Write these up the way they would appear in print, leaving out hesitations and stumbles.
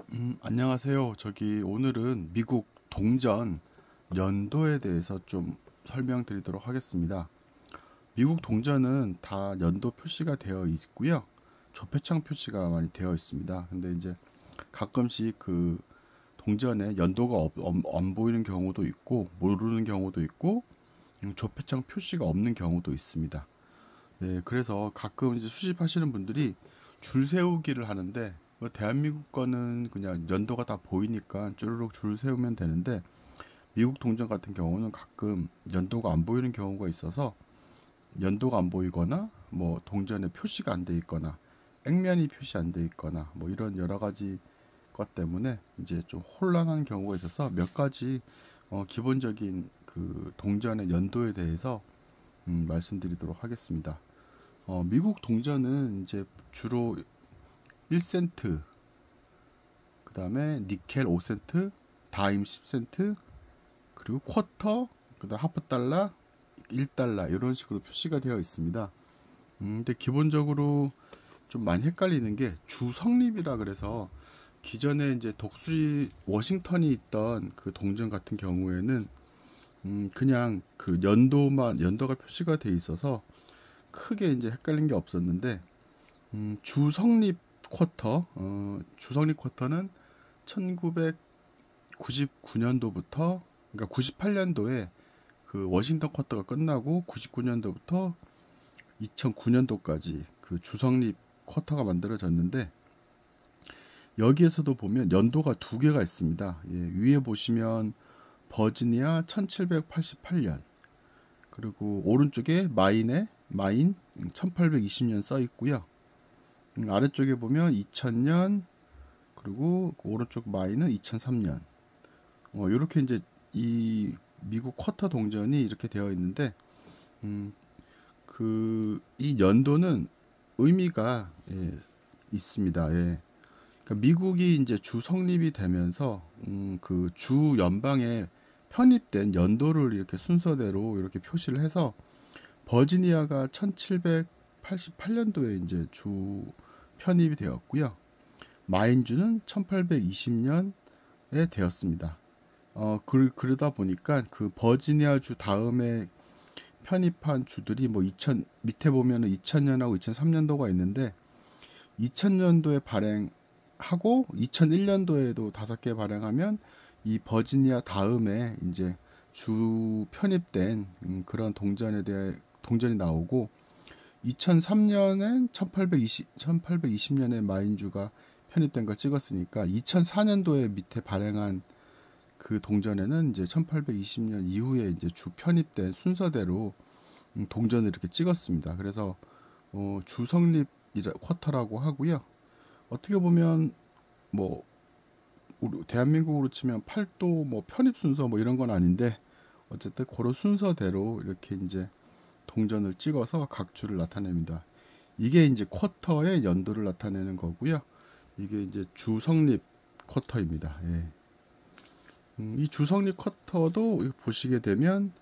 안녕하세요. 오늘은 미국 동전 연도에 대해서 좀 설명드리도록 하겠습니다. 미국 동전은 다 연도 표시가 되어 있고요. 조폐창 표시가 많이 되어 있습니다. 근데 이제 가끔씩 그 동전에 연도가 안 보이는 경우도 있고, 모르는 경우도 있고, 조폐창 표시가 없는 경우도 있습니다. 네, 그래서 가끔 이제 수집하시는 분들이 줄 세우기를 하는데, 대한민국 거는 그냥 연도가 다 보이니까 쭈루룩 줄 세우면 되는데, 미국 동전 같은 경우는 가끔 연도가 안 보이는 경우가 있어서, 연도가 안 보이거나, 뭐 동전에 표시가 안 돼 있거나, 액면이 표시 안 돼 있거나, 뭐 이런 여러 가지 것 때문에 이제 좀 혼란한 경우가 있어서 몇 가지 기본적인 그 동전의 연도에 대해서 말씀드리도록 하겠습니다. 미국 동전은 이제 주로 1센트, 그 다음에 니켈 5센트, 다임 10센트, 그리고 쿼터, 그 다음 하프 달러, 1달러 이런 식으로 표시가 되어 있습니다. 근데 기본적으로 좀 많이 헷갈리는 게 주성립이라 그래서 기존에 이제 독수리 워싱턴이 있던 그 동전 같은 경우에는 그냥 그 연도가 표시가 돼 있어서 크게 이제 헷갈린 게 없었는데 주성립 주성립 쿼터는 1999년도부터 그러니까 98년도에 그 워싱턴 쿼터가 끝나고 99년도부터 2009년도까지 그 주성립 쿼터가 만들어졌는데 여기에서도 보면 연도가 두 개가 있습니다. 예, 위에 보시면 버지니아 1788년 그리고 오른쪽에 마인 1820년 써 있고요. 아래쪽에 보면 2000년 그리고 오른쪽 마인은 2003년. 이렇게 이제 이 미국 쿼터 동전이 이렇게 되어 있는데 이 연도는 의미가 있습니다. 예. 그러니까 미국이 이제 주 성립이 되면서 그 주 연방에 편입된 연도를 이렇게 순서대로 이렇게 표시를 해서 버지니아가 1788년도에 이제 주 편입이 되었고요. 마인주는 1820년에 되었습니다. 그러다 보니까 그 버지니아 주 다음에 편입한 주들이 뭐 밑에 보면은 2000년하고 2003년도가 있는데 2000년도에 발행하고 2001년도에도 5개 발행하면 이 버지니아 다음에 이제 주 편입된 그런 동전이 나오고 2003년엔 1820년에 마인주가 편입된 걸 찍었으니까 2004년도에 밑에 발행한 그 동전에는 이제 1820년 이후에 이제 주 편입된 순서대로 동전을 이렇게 찍었습니다. 그래서 주성립 쿼터라고 하고요. 어떻게 보면 뭐 대한민국으로 치면 팔도 뭐 편입 순서 뭐 이런 건 아닌데 어쨌든 그런 순서대로 이렇게 이제 동전을 찍어서 각 주를 나타냅니다. 이게 이제 쿼터의 연도를 나타내는 거고요. 이게 이제 주성립 쿼터입니다. 예. 이 주성립 쿼터도 보시게 되면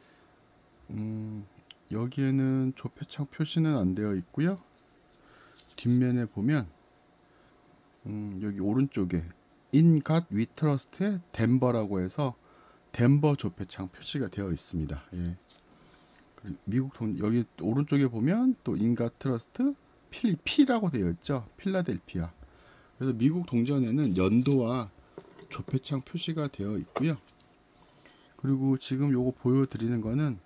여기에는 조폐창 표시는 안 되어 있고요. 뒷면에 보면 여기 오른쪽에 In God We Trust의 덴버라고 해서 덴버 조폐창 표시가 되어 있습니다. 예. 여기 오른쪽에 보면 또 In God Trust P라고 되어 있죠. 필라델피아. 그래서 미국 동전에는 연도와 조폐창 표시가 되어 있고요. 그리고 지금 요거 보여드리는 거는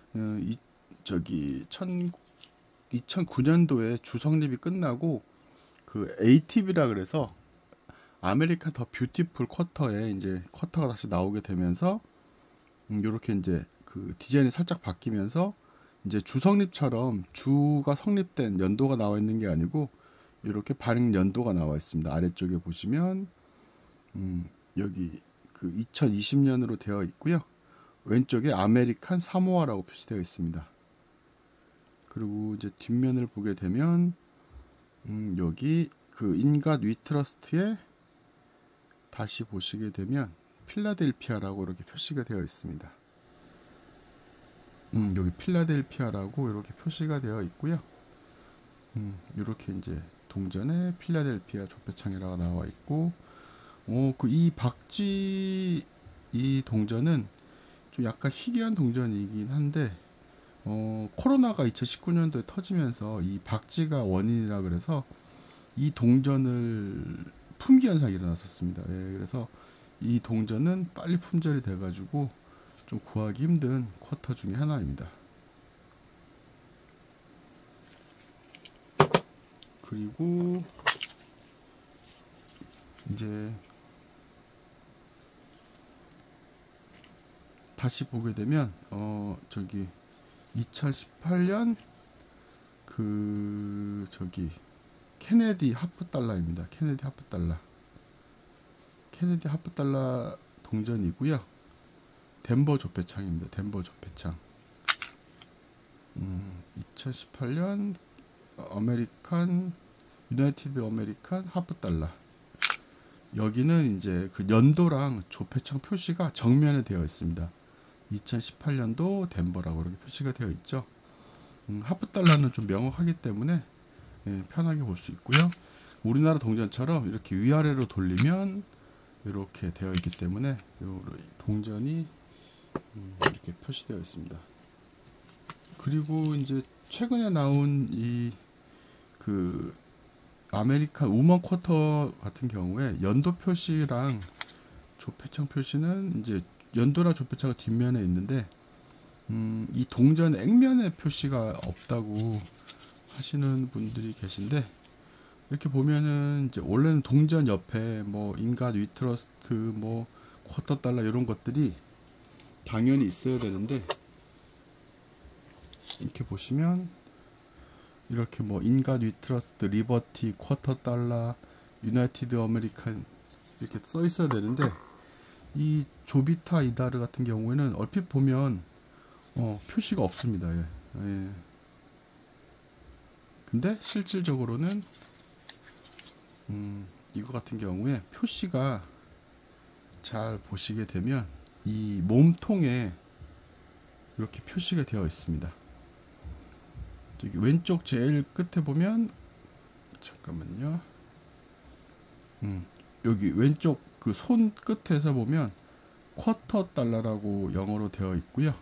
2009년도에 주성립이 끝나고 그 ATB라 그래서 아메리카 더 뷰티풀 쿼터에 이제 쿼터가 다시 나오게 되면서 요렇게 이제 그 디자인이 살짝 바뀌면서 이제 주성립처럼 주가 성립된 연도가 나와 있는 게 아니고 이렇게 발행 연도가 나와 있습니다. 아래쪽에 보시면 여기 그 2020년으로 되어 있고요. 왼쪽에 아메리칸 사모아라고 표시되어 있습니다. 그리고 이제 뒷면을 보게 되면 여기 그 인갓 위트러스트에 다시 보시게 되면 필라델피아라고 이렇게 표시가 되어 있습니다. 여기 필라델피아라고 이렇게 표시가 되어 있고요. 이렇게 이제 동전에 필라델피아 조폐창이라고 나와 있고 이 박쥐 이 동전은 좀 약간 희귀한 동전이긴 한데, 코로나가 2019년도에 터지면서 이 박쥐가 원인이라 그래서 이 동전을 품귀 현상이 일어났었습니다. 예, 그래서 이 동전은 빨리 품절이 돼가지고 좀 구하기 힘든 쿼터 중에 하나입니다. 그리고 이제 다시 보게 되면 저기 2018년 케네디 하프 달러입니다. 케네디 하프 달러 동전이고요. 덴버 조폐창입니다. 덴버 조폐창. 2018년 유나이티드 아메리칸 하프 달러. 여기는 이제 그 연도랑 조폐창 표시가 정면에 되어 있습니다. 2018년도 덴버라고 이렇게 표시가 되어 있죠. 하프 달러는 좀 명확하기 때문에 편하게 볼 수 있고요. 우리나라 동전처럼 이렇게 위아래로 돌리면 이렇게 되어 있기 때문에 동전이 이렇게 표시되어 있습니다. 그리고 이제 최근에 나온 그 아메리칸 우먼 쿼터 같은 경우에 연도 표시랑 조폐창 표시는 이제 연도랑 조폐창은 뒷면에 있는데, 이 동전 액면에 표시가 없다고 하시는 분들이 계신데, 이렇게 보면은 이제 원래는 동전 옆에 뭐 인갓 위트러스트 뭐 쿼터 달러 이런 것들이 당연히 있어야 되는데, 이렇게 보시면 이렇게 뭐 인갓 위트러스트 리버티 쿼터 달러 유나이티드 아메리칸 이렇게 써 있어야 되는데, 이 조비타 이다르 같은 경우에는 얼핏 보면 표시가 없습니다. 예. 근데 실질적으로는 이거 같은 경우에 표시가 잘 보시게 되면 이 몸통에 이렇게 표시가 되어 있습니다. 저기 왼쪽 제일 끝에 보면, 잠깐만요. 여기 왼쪽 그 손 끝에서 보면 쿼터 달러라고 영어로 되어 있고요.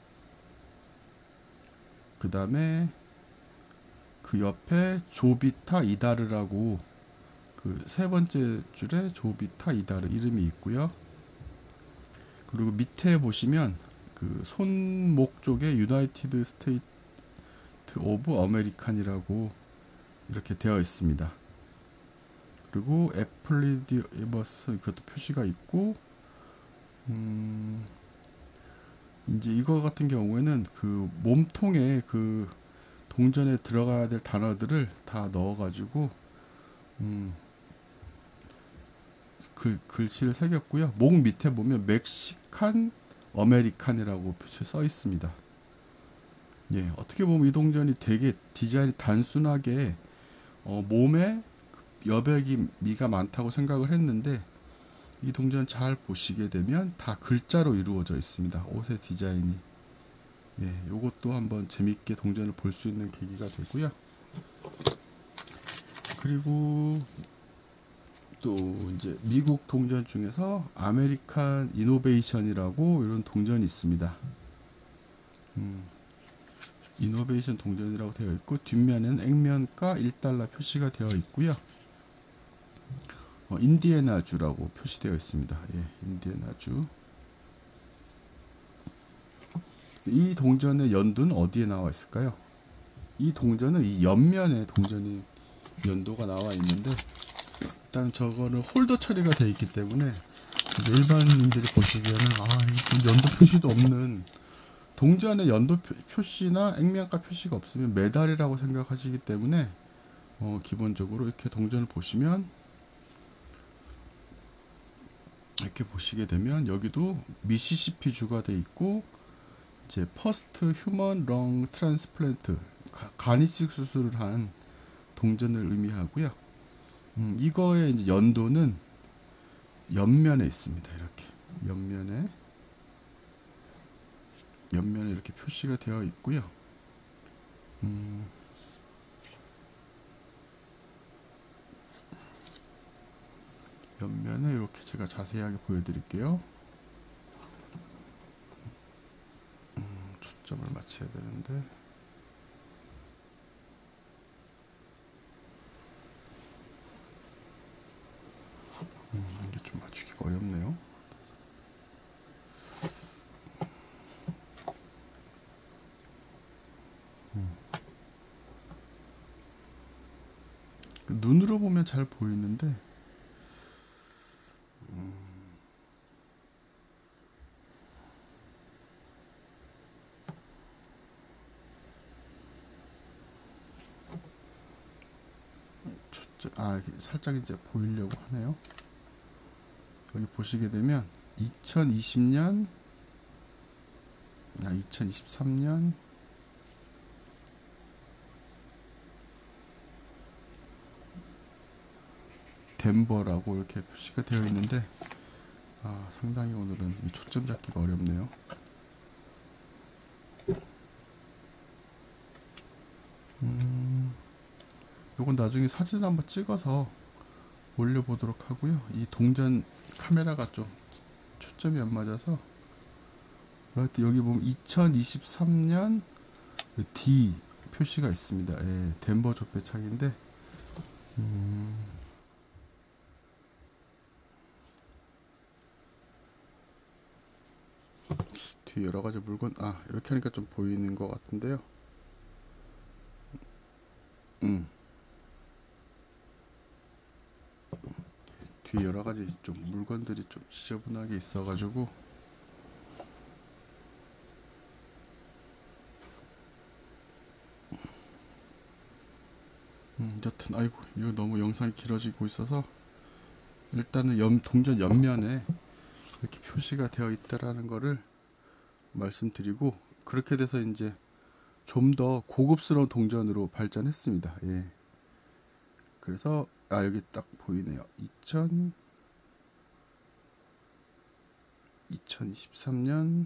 그 다음에 그 옆에 조비타 이다르라고 그 세 번째 줄에 조비타 이다르 이름이 있고요. 그리고 밑에 보시면 그 손목 쪽에 유나이티드 스테이트 오브 아메리칸이라고 이렇게 되어 있습니다. 그리고 애플리디버스 그것도 표시가 있고, 이제 이거 같은 경우에는 그 몸통에 그 동전에 들어가야 될 단어들을 다 넣어가지고 글씨를 새겼고요. 목 밑에 보면 멕시칸 아메리칸이라고 표시 써 있습니다. 예, 어떻게 보면 이 동전이 되게 디자인이 단순하게 몸에 여백이 미가 많다고 생각을 했는데, 이 동전 잘 보시게 되면 다 글자로 이루어져 있습니다. 옷의 디자인이. 예, 요것도 한번 재밌게 동전을 볼 수 있는 계기가 되고요. 그리고 또 이제 미국 동전 중에서 아메리칸 이노베이션이라고 이런 동전이 있습니다. 이노베이션 동전이라고 되어 있고, 뒷면에는 액면가 1달러 표시가 되어 있고요. 인디애나주라고 표시되어 있습니다. 예, 인디애나주. 이 동전의 연도는 어디에 나와 있을까요? 이 동전은 이 옆면에 동전이 연도가 나와 있는데, 일단 저거는 홀더 처리가 되어 있기 때문에 일반인들이 보시기에는 연도 표시도 없는 동전에 연도 표시나 액면가 표시가 없으면 메달이라고 생각하시기 때문에 기본적으로 이렇게 동전을 보시면, 이렇게 보시게 되면 여기도 미시시피 주가 돼 있고, 이제 퍼스트 휴먼 렁 트랜스플란트 간이식 수술을 한 동전을 의미하고요. 이거의 이제 연도는 옆면에 있습니다. 이렇게 옆면에 이렇게 표시가 되어 있고요. 옆면을 이렇게 제가 자세하게 보여드릴게요. 초점을 맞춰야 되는데 이게 좀 맞추기가 어렵네요. 눈으로 보면 잘 보이는데 살짝 이제 보이려고 하네요. 여기 보시게 되면 2020년 2023년 덴버라고 이렇게 표시가 되어 있는데 상당히 오늘은 이 초점 잡기가 어렵네요. 요건 나중에 사진을 한번 찍어서 올려보도록 하고요. 이 동전 카메라가 좀 초점이 안 맞아서 여기 보면 2023년 D 표시가 있습니다. 예, 덴버 조폐창인데 뒤에 여러가지 물건 이렇게 하니까 좀 보이는 것 같은데요. 뒤에 여러가지 좀 물건들이 좀 지저분하게 있어가지고 여튼 아이고 이거 너무 영상이 길어지고 있어서 일단은 동전 옆면에 이렇게 표시가 되어 있다라는 거를 말씀드리고, 그렇게 돼서 이제 좀 더 고급스러운 동전으로 발전했습니다. 예. 그래서 여기 딱 보이네요. 2023년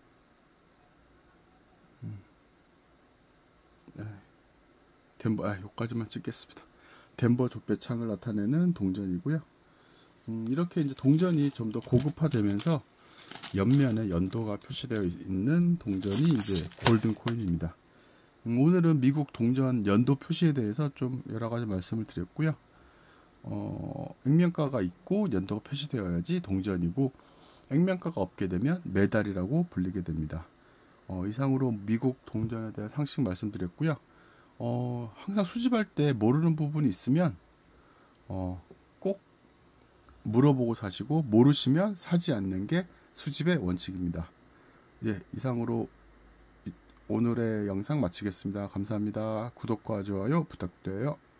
덴버 여기까지만 찍겠습니다. 덴버 조폐창을 나타내는 동전이고요. 이렇게 이제 동전이 좀 더 고급화되면서 옆면에 연도가 표시되어 있는 동전이 이제 골든 코인입니다. 오늘은 미국 동전 연도 표시에 대해서 좀 여러 가지 말씀을 드렸고요. 액면가가 있고 연도가 표시되어야지 동전이고, 액면가가 없게 되면 메달이라고 불리게 됩니다. 이상으로 미국 동전에 대한 상식 말씀드렸고요. 항상 수집할 때 모르는 부분이 있으면 꼭 물어보고 사시고, 모르시면 사지 않는 게 수집의 원칙입니다. 예, 이상으로 오늘의 영상 마치겠습니다. 감사합니다. 구독과 좋아요 부탁드려요.